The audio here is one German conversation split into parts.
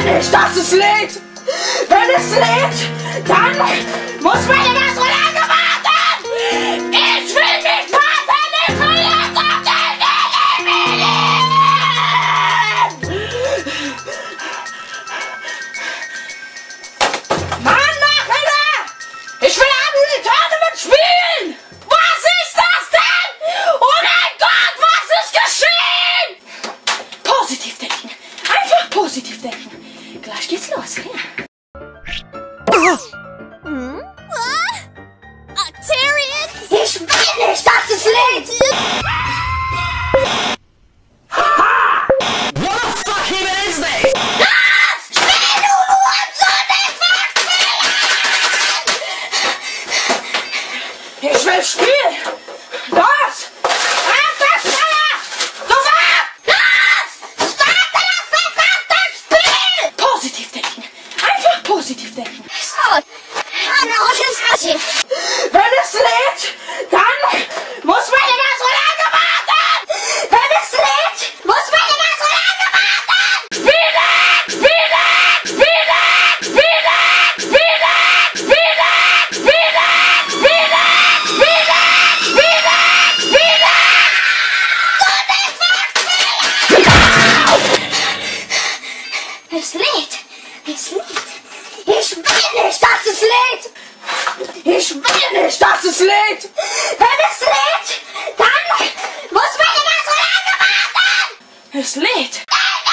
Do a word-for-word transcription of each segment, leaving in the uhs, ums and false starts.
will nicht, dass es lädt. Wenn es lädt, dann muss man immer so lange warten. Ich will nicht warten, ich will jetzt auf den Willen. Mann, mach wieder! Ich will auch nur die Tournament spielen! Was ist das denn? Oh mein Gott, was ist geschehen? Positiv denken. Einfach positiv denken. Gleich geht's los. Ja. Hm? Ah? Octarians? Ich will nicht, dass es lädt! Ha! What the fuck even is this? Das! Spiel du nur so nicht verspielen! Ich will spielen! Los! Einfach schneller! Sofort! Los! Starte das verdammte Spiel! Positiv denken! Einfach positiv denken! So, Wenn es lädt, dann muss man immer so lange warten! Wenn es lädt, muss man immer so lange warten! Spielen! Spielen! Spielen! Spielen! Spielen! Spielen! Spielen! Spielen! Spielen! Spielen! Spielen! So nicht es lädt. Es lädt. Ich will nicht, dass es lädt! Ich will nicht, dass es lädt! Wenn es lädt, dann muss man immer so lange warten! Es lädt!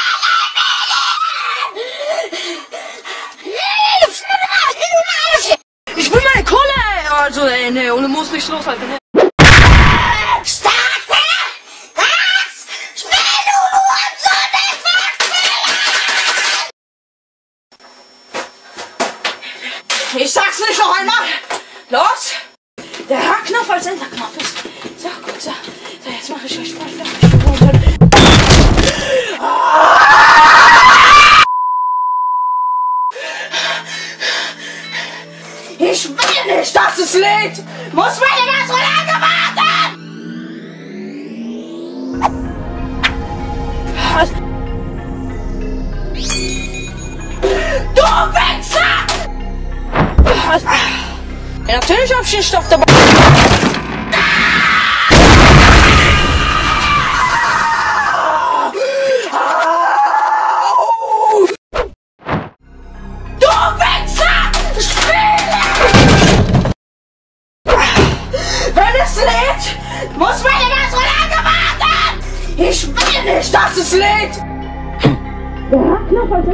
Ich will meine Kohle! Also, ey, ne, ohne muss nicht loshalten, ne? Starte! Was? Spiel du nur so nicht verspielen! Ich sag's nicht noch einmal! Los! Der H-Knopf als Enterknopf ist. So, gut, so. So, jetzt mache ich euch voll fertig. Ich will nicht, dass es lädt! Muss man immer so lange warten! Was? Du Wichser! Was? Ja, natürlich hab ich den Stoff dabei. Du Wichser! Spiele! Wenn es lädt, muss man immer so lange warten! Ich will nicht, dass es lädt! Der Knopf als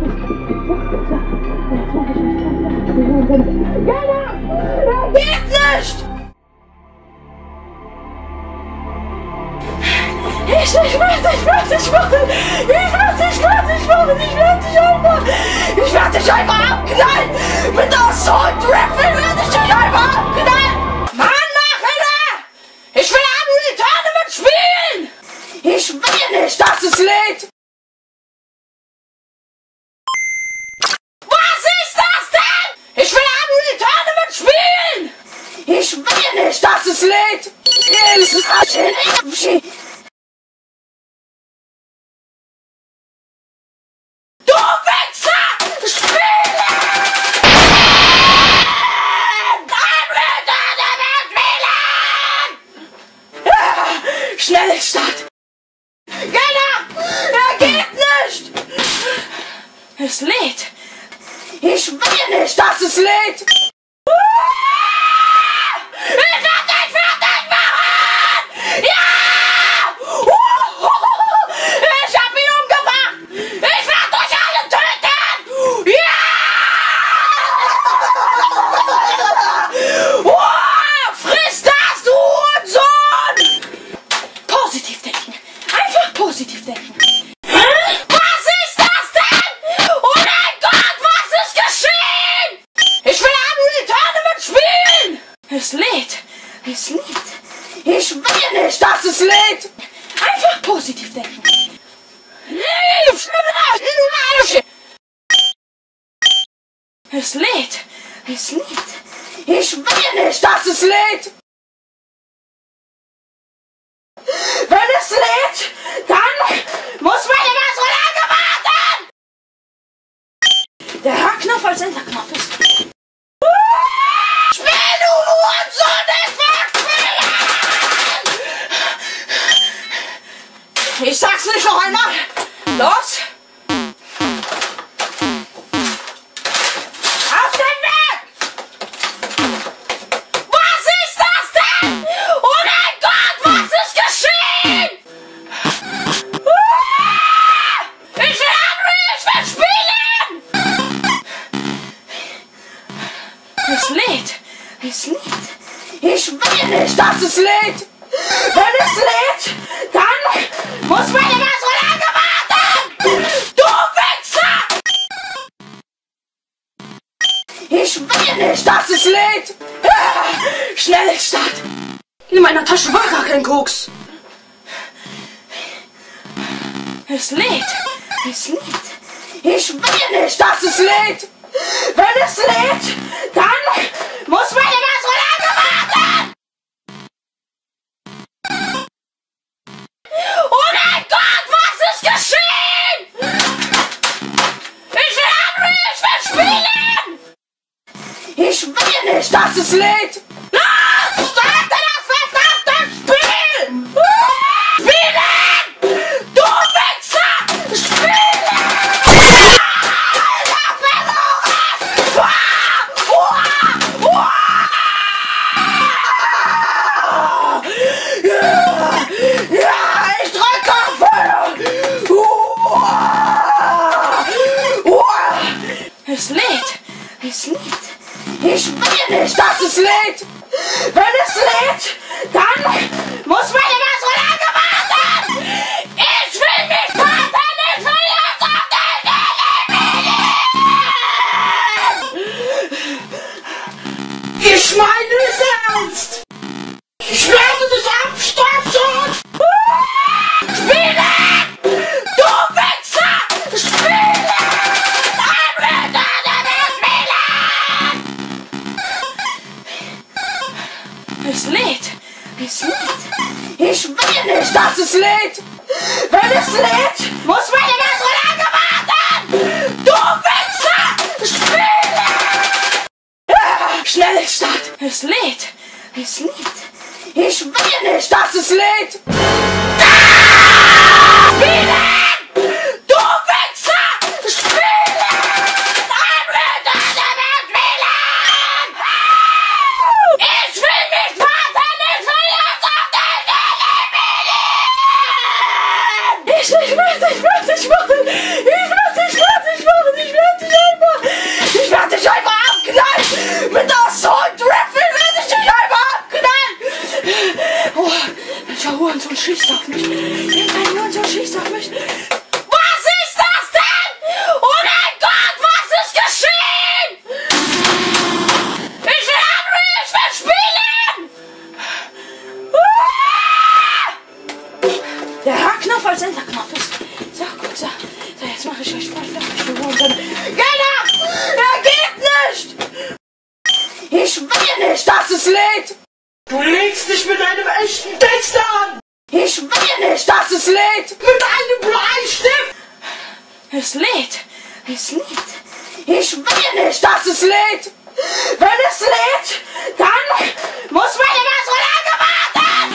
Er geht nicht! Ich, ich werde, ich werde dich machen! Ich werde, ich werde dich machen! Ich werde dich einfach! Ich werde dich einfach abknallen! Mit der Assault Rifle werde ich dich einfach abknallen! Mann, mach wieder! Ich will auch nur die Tournament spielen! Ich will nicht, dass es lädt! Was ist das denn? Ich will auch nur die Tournament spielen! Ich will nicht, dass es lädt! Du Wichser! Spielen! Dann will Tournament spielen! Ja, Schnellstart! Genau! Er geht nicht! Es lädt! Ich will nicht, dass es lädt! Ich werde dich fertig machen! Ja! Ich hab ihn umgebracht! Ich werde euch alle töten! Ja! Oh, friss das, du Hurensohn! Positiv denken. Einfach positiv denken. Was ist das denn? Oh mein Gott, was ist geschehen? Ich will auch nur die Tournament spielen! Es lädt. Es lädt. Ich will nicht, dass es lädt! Einfach positiv denken. Es lädt. Es lädt. Ich will nicht, dass es lädt! Wenn es lädt, dann muss man immer so lange warten! Knopf als Enterknopf ist. Spiel, du Hurensohn, ich mag spielen! Ich sag's nicht noch einmal. Los! Auf den Weg! Was ist das denn? Oh mein Gott, was ist geschehen? Ich will Henry, ich will spielen! Es lädt, es lädt. Ich will nicht, dass es lädt. Wenn es lädt, dann muss meine Mann so lange warten! Du Wichser! Ich will nicht, dass es lädt! Ah, Schnellstart! In meiner Tasche war gar kein Koks! Es lädt! Es lädt! Ich will nicht, dass es lädt! Wenn es lädt, dann muss meine Mann so lange warten! Oh mein Gott, was ist geschehen? Ich will Henry, ich will spielen! Ich will nicht, dass es lädt! Los, starte das verdammte Spiel! Spielen! Du Wichser! Spielen! Ich hab verloren! Ja, ich drücke auf Feuer! Es lädt! Es lädt! Ich will nicht, dass es lädt! Wenn es lädt, dann muss meine Mann so lange warten! Ich will nicht warten! Ich will jetzt auf den Television! Ich meine es ernst! Ich werde dich abstrafen! Spielen! Du Wichser! Spielen! Es lädt! Es lädt! Ich will nicht, dass es lädt! Wenn es lädt, muss meine Mann so lange warten! Du Wichser! Spielen! Ah, Schnellstart! Es lädt! Es lädt! Ich will nicht, dass es lädt! Ah! Spielen! Du Wichser! Spielen! Ich will nicht warten! Ich will jetzt auf den Television! Ich, ich werde dich, ich werde dich machen! Ich werde dich, ich werde dich machen! Ich werde dich einfach... Ich werde dich einfach abknallen! Mit der Assault-Rifle werde ich dich einfach abknallen! Oh, welcher Hurensohn schießt auf mich? Irgendein Hurensohn schießt auf mich! Was ist das denn? Oh mein Gott, was ist geschehen? Ich will Henry, ich will spielen! Ah! Der H-Knopf als Enterknopf ist. So, gut, so. So, jetzt mache ich euch voll fertig. Genau! Er geht nicht! Ich will nicht, dass es lädt! Du legst dich mit einem echten Text an! Ich will nicht, dass es lädt! Mit einem Bleistift! Es lädt! Es lädt! Ich will nicht, dass es lädt! Wenn es lädt, dann muss meine Mann so lange warten!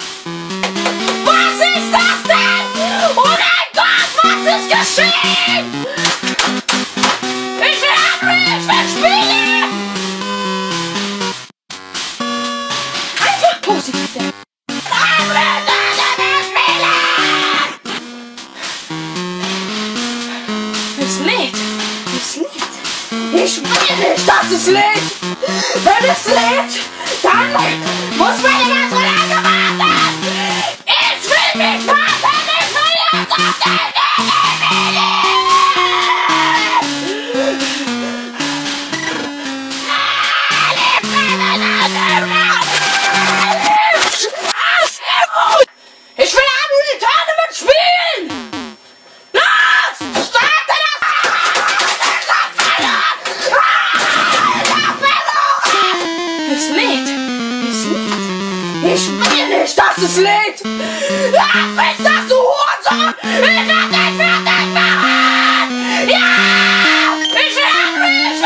Was ist das denn? Oh mein Gott, was ist geschehen? Ich will Henry, ich will spielen! Einfach positiv denken! Es lädt! Es lädt! Ich will nicht, dass es lädt! Wenn es lädt, dann muss meine Mann so lange warten! Ich will nicht warten! Ich will jetzt auf den Ich will Unreal Tournament spielen! Los! Starte das! Es lädt! Es lädt! Ich will nicht, dass es lädt! Ach, willst das, du Hurensohn! Ich werde dich fertig machen! Ja! Ich will Unreal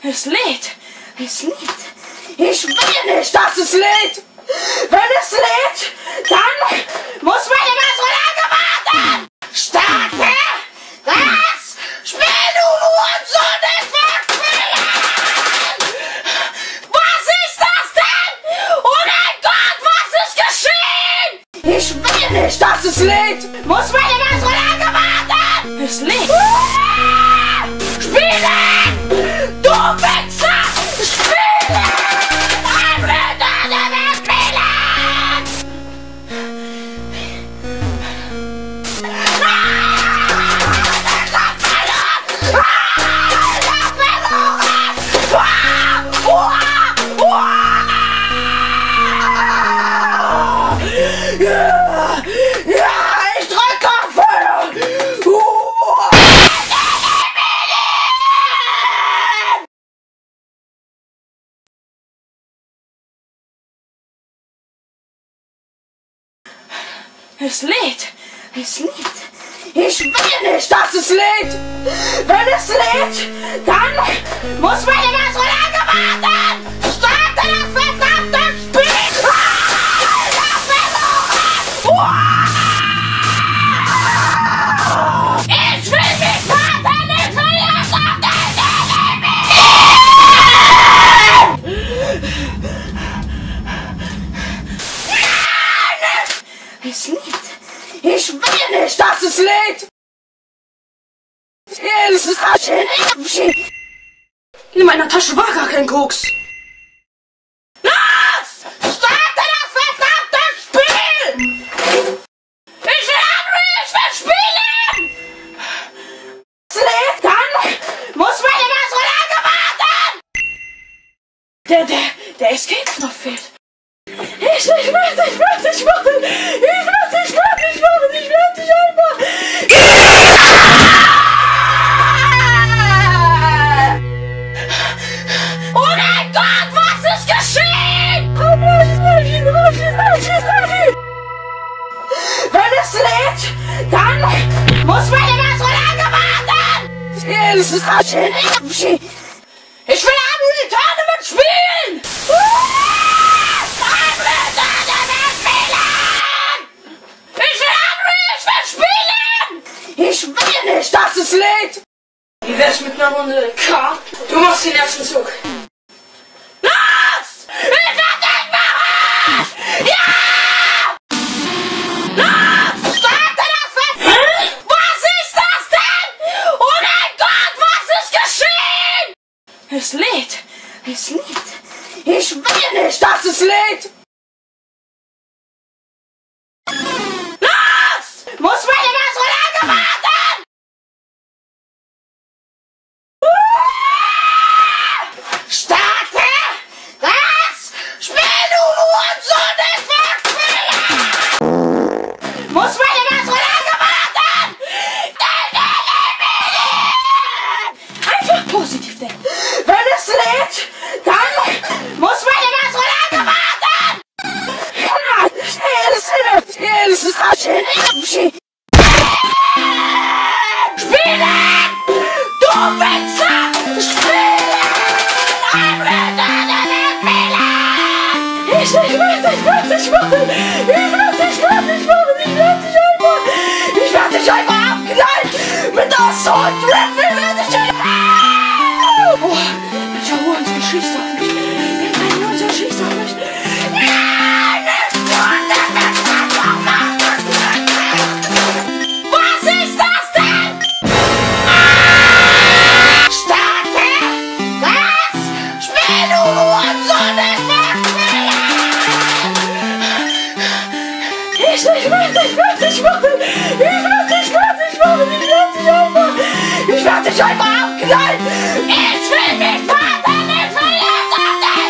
Es lädt. Es lädt. Ich will nicht, dass es lädt. Wenn es lädt, dann muss man immer so lange warten. Starte das Spiel, du Hurensohn des Verspielers! Was ist das denn? Oh mein Gott, was ist geschehen? Ich will nicht, dass es lädt. Muss man immer so lange warten. Es lädt. Spielen! Du Wichser! Spielen! Ein Blöder, der will spielen! Ja, ich drück auf Feuer! Es lädt. Es lädt. Ich will nicht, dass es lädt. Wenn es lädt, dann muss man immer so lange warten. Starte das verdammte Spiel. Ich will mich warten. Ich will jetzt auf den Leben. Es lädt. Ich will nicht, dass es lädt! Es ist in meiner Tasche war gar kein Koks. Los! Starte das verdammte Spiel! Ich will Henry, ich will spielen! Es lädt, dann muss man immer so lange warten! Der, der, der Escape-Knopf fehlt. Ich, ich werde, ich werde, ich werde, ich werde, ich werde, ich werde, ich werde, ich werde dich einfach. Oh mein Gott, was ist geschehen? Wenn es lädt, dann muss man immer so lange warten. Ich will Abu die Tournament spielen. Ich will nicht, dass es lädt! Wie wär's mit einer Runde K? Du machst den ersten Zug. Los! Ich werde dich machen! Ja! Los! Starte das Fest! Was ist das denn? Oh mein Gott, was ist geschehen? Es lädt. Es lädt. Ich will nicht, dass es lädt! Los! Muss man immer so lange warten! Starte das Spiel, du Hurensohn des Verspielers! Muss man immer so lange warten? Einfach positiv denken. Wenn es lädt, dann muss man immer so lange warten! Spielen! Du Wichser! Spielen! Ein Blöder, der will spielen! Ich, ich werde, ich werde, ich werde, ich werde, ich werde, ich werde, ich werde dich einfach, ich werde dich einfach abknallen! Mit der Assault Rifle werde ich dich... Oh, welcher Hurensohn schießt auf mich? Welcher Hurensohn schießt auf mich? Nein, nicht tun, das ist das doch noch! Was ist das denn? Starte das Spiel, du Hurensohn des Verspielers! Ich, ich werde, ich werde, ich werde, ich werde, ich werde, ich werde, ich werde dich einfach, ich werde dich einfach abknallen! Ich will nicht warten, ich will jetzt auf den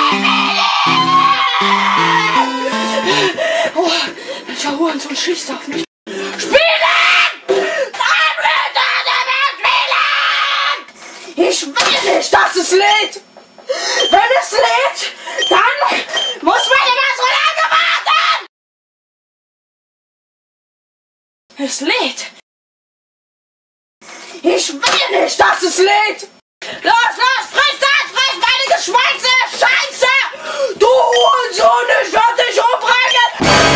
Leben! Oh, welcher Hurensohn schießt auf mich? Spielen! Ein Blöder, der will spielen! Ich will nicht, dass es lädt! Wenn es lädt, dann muss man immer so lange warten! Es lädt! Ich will nicht, dass es lädt! Los, los, friss Schweizer Scheiße! Du Hurensohn, ich werd dich umbringen!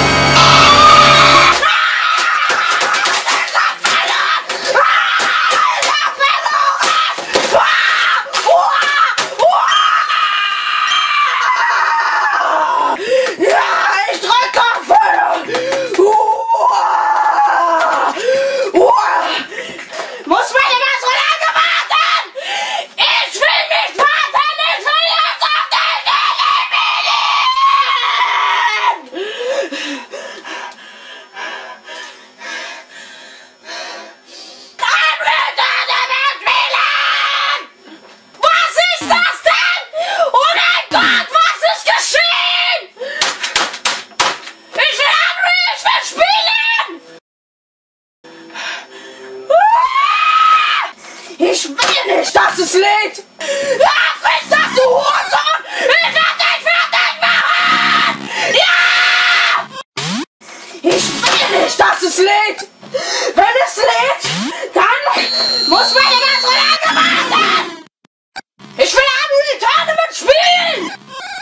Ich will nicht, dass es lädt! Lass mich das, du Hurensohn! Ich werd dich fertig machen! Ja! Ich will nicht, dass es lädt! Wenn es lädt, dann muss meine Maskerade warten! Ich will am Tournament spielen!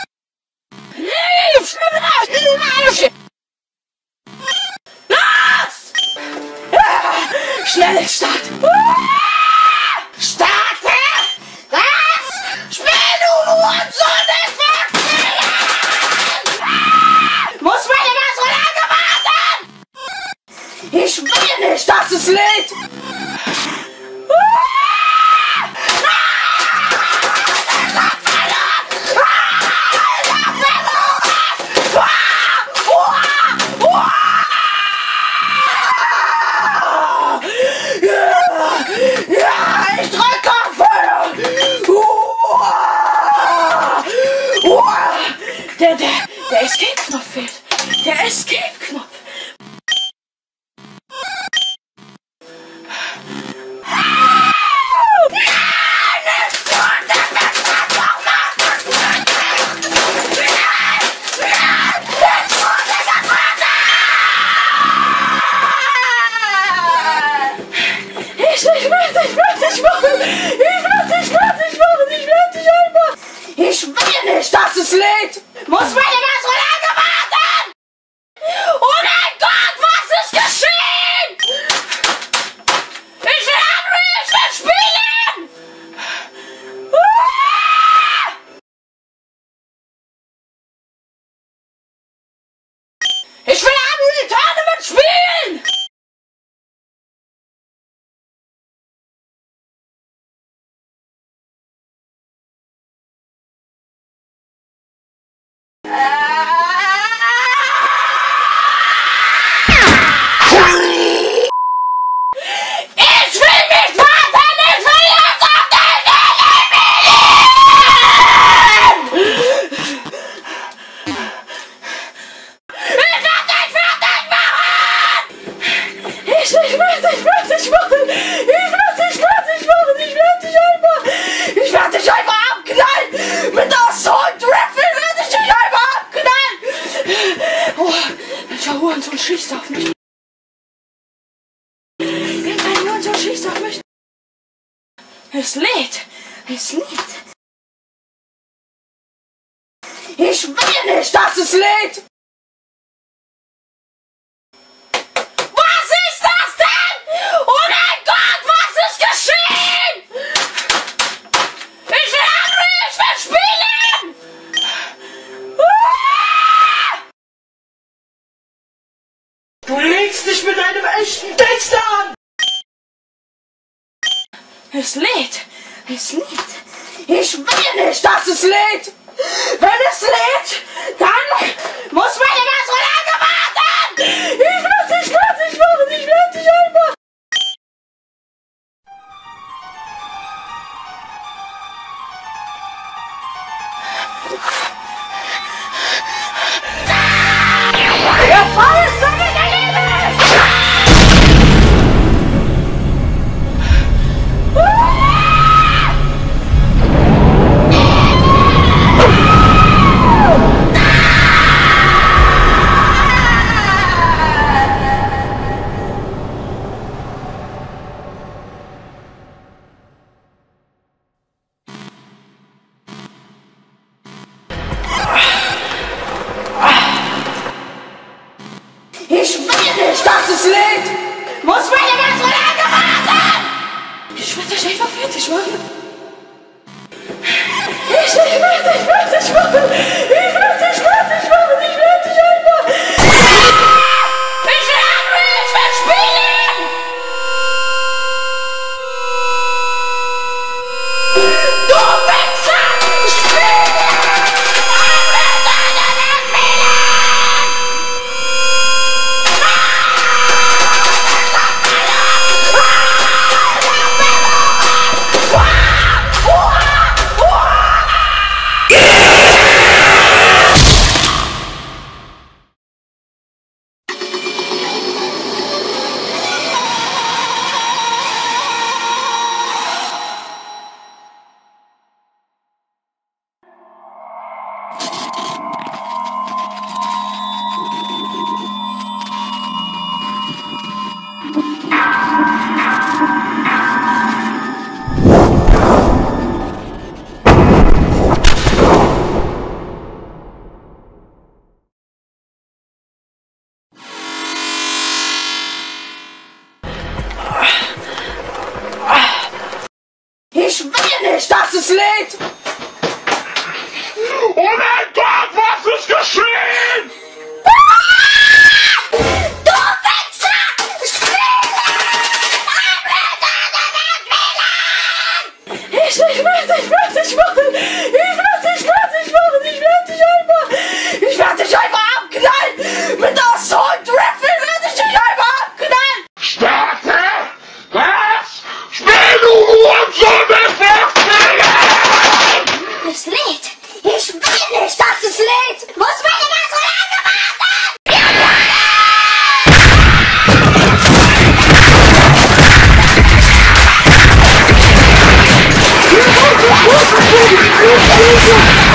Los! Ja, schnell Start! Starte! Was? Spiel, du Hurensohn, ich will spielen! Muss meine Maskerade warten! Ich will nicht, dass es lädt! Der, der, der Escape-Knopf fehlt. Der Escape-Knopf. Ich will dich machen! Ich will dich fertig machen! Ich will dich einfach! Ich will nicht, dass es lädt! Muss meine Maskerade warten! Oh mein Gott, was ist geschehen? Ich will anrufen, ich will spielen! Ah! Ich will anrufen, Tournament spielen! Hurensohn schießt auf mich. Irgendein Hurensohn schießt auf mich. Es lädt. Es lädt. Ich will nicht, dass es lädt. Was ist das denn? Oh mein Gott, was ist geschehen? Ich will anrufen, ich will spielen. Du legst dich mit einem echten Texter an! Es lädt. Es lädt. Ich will nicht, dass es lädt. Wenn es lädt, dann muss meine Maskerade warten. Ich will dich fertig machen. Ich will dich einfach. Ja, alles so mit der Liebe! mich einfach fertig machen? Ich will dich fertig machen! Ich will dich fertig machen! Ich will dich einfach... Ich will anrufen! Ich will spielen! Du Wichser! Spielen! Ich will nicht, dass es lädt! Oh mein Gott, was ist geschehen? Du Wichser! Ich will dich fertig machen! Ich will dich fertig machen! Ich werde dich einfach... Ich werde dich einfach abknallen! Mit der Assault Rifle werde ich dich einfach abknallen! Starte! Was? Spiel, du Hurensohn, bis wir Es lädt. Ich will nicht, dass es lädt. Muss meine das so lange warten? fliegen!